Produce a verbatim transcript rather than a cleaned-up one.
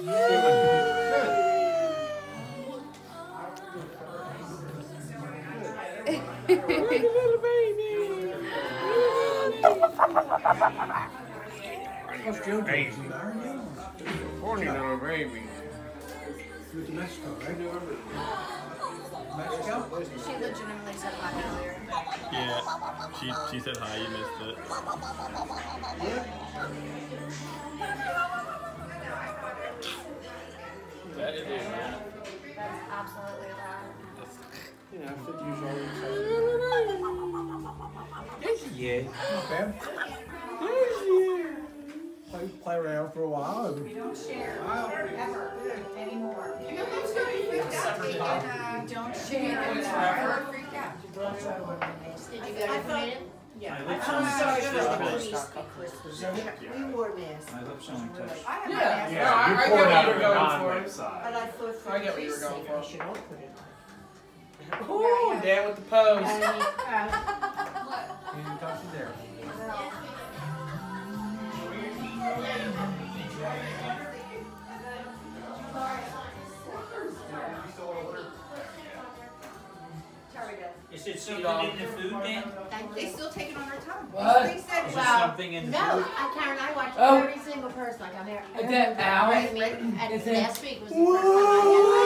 Little baby. What's Joe doing? Horny little baby. He was in Mexico, right? Mexico? She legitimately said hi earlier. Yeah, she she said hi. You missed it. That is it. That's absolutely loud. You know, fifty years old. Yes, yeah. Not bad. Play, play around for a while. We don't share ever anymore. You know who's going to be freaked out? Taking, uh, don't share. Forever freaked out. Did you go to the meeting? Yeah. My lips I'm on sorry, touch. really We wore masks. My lips on touch. I have Yeah, my yeah, mask. I, I get what you were going for. But I thought for I get what you were going for. you don't put it on. Ooh, Dan with the pose. And, uh, You didn't touch it there. Is it something in the food, man? They still take it on their tongue. What? They said, Is well, there something in the No, food? I, Karen, I watch Oh. every single person. Like I'm here. Is that Alex? I mean, and Is it- last week was the first time I had.